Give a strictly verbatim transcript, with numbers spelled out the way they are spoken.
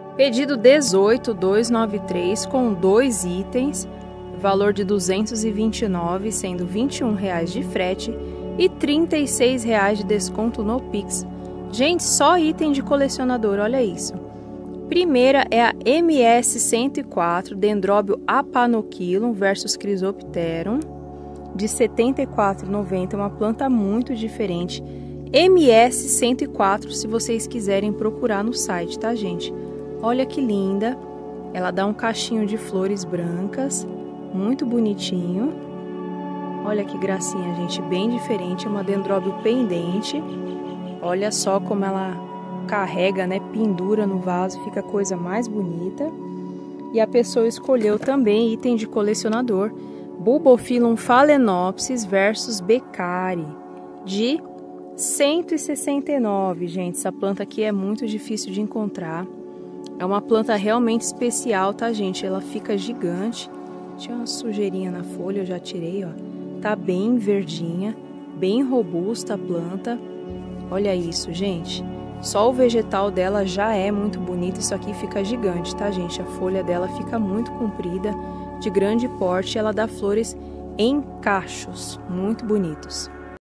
Pedido dezoito mil duzentos e noventa e três com dois itens, valor de duzentos e vinte e nove reais, sendo vinte e um reais de frete e trinta e seis reais de desconto no Pix. Gente, só item de colecionador, olha isso. Primeira é a M S cento e quatro Dendróbio Apanochyllum versus Chrysopterum, de setenta e quatro reais e noventa centavos, uma planta muito diferente. M S cento e quatro, se vocês quiserem procurar no site, tá, gente? Olha que linda, ela dá um cachinho de flores brancas, muito bonitinho. Olha que gracinha, gente, bem diferente, é uma dendróbio pendente. Olha só como ela carrega, né, pendura no vaso, fica a coisa mais bonita. E a pessoa escolheu também item de colecionador, Bulbophyllum phalaenopsis versus Beccari, de cento e sessenta e nove reais, gente. Essa planta aqui é muito difícil de encontrar. É uma planta realmente especial, tá, gente? Ela fica gigante. Tinha uma sujeirinha na folha, eu já tirei, ó. Tá bem verdinha, bem robusta a planta. Olha isso, gente. Só o vegetal dela já é muito bonito. Isso aqui fica gigante, tá, gente? A folha dela fica muito comprida, de grande porte. Ela dá flores em cachos, muito bonitos.